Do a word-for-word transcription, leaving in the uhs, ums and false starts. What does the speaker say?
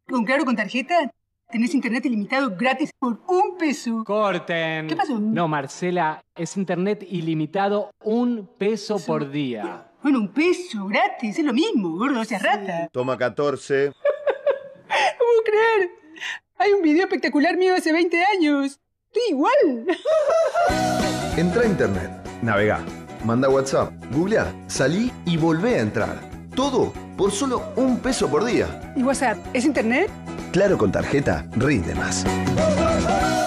Con Claro con tarjeta tenés internet ilimitado gratis por un peso. Corten. ¿Qué pasó? No, Marcela, es internet ilimitado un peso Eso. por día. Bueno, un peso gratis, es lo mismo, gordo, no seas rata. Toma catorce. No puedo creer. Hay un video espectacular mío de hace veinte años. Estoy igual. Entra a internet, navegá, manda WhatsApp, googlea, salí y volvé a entrar. Todo por solo un peso por día. ¿Y WhatsApp es internet? Claro con tarjeta rinde más.